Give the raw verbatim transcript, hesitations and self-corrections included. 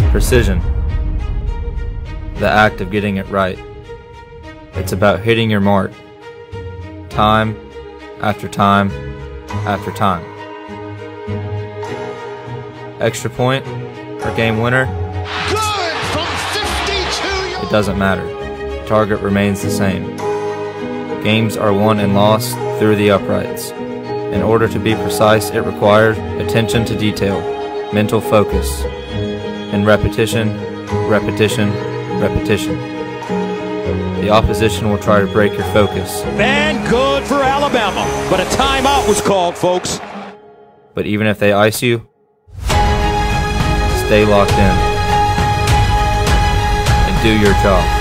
Precision. The act of getting it right. It's about hitting your mark. Time after time after time. Extra point or game winner? Good from fifty-two. It doesn't matter. Target remains the same. Games are won and lost through the uprights. In order to be precise, it requires attention to detail, mental focus, and repetition, repetition, repetition. The opposition will try to break your focus. And good for Alabama, but a timeout was called, folks. But even if they ice you, stay locked in and do your job.